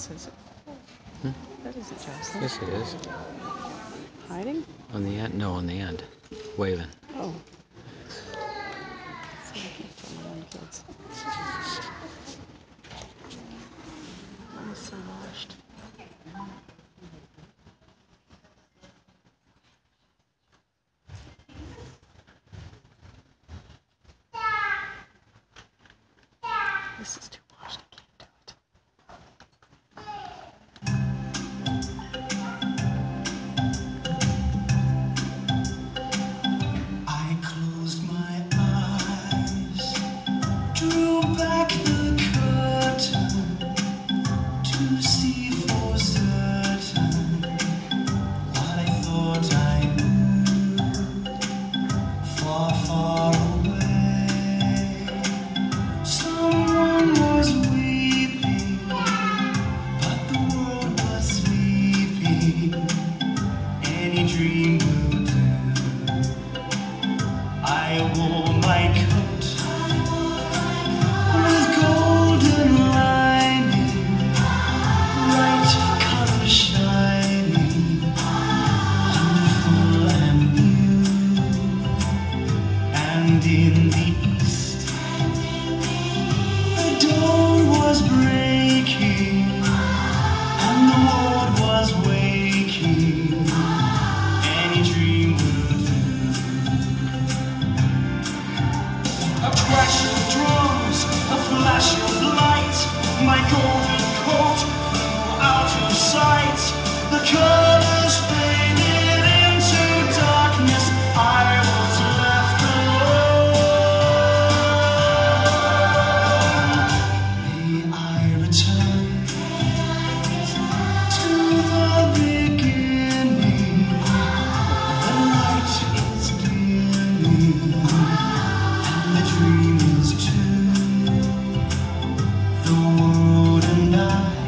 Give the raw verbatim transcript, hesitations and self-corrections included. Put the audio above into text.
is it? Hmm? That isn't Jocelyn. Yes, it is. Hiding? On the end? No, on the end. Waving. Oh. See, I can't find my own kids. I'm so washed. This is too washed. I can't do it. I closed my eyes, drew back the curtain to see for certain what I thought I knew. Far, far away, someone was weeping, but the world was sleeping. Any dream will do. I wore my coat with golden lining, bright colors shining, wonderful and new. And in the east, the dawn was breaking, and the world was waking. Any dream will do. A crash of drums, a flash of light, my golden coat flew out of sight. The colors faded into darkness, I was left alone. May I return to the beginning, the light is dimming, and the dream is true. The world and I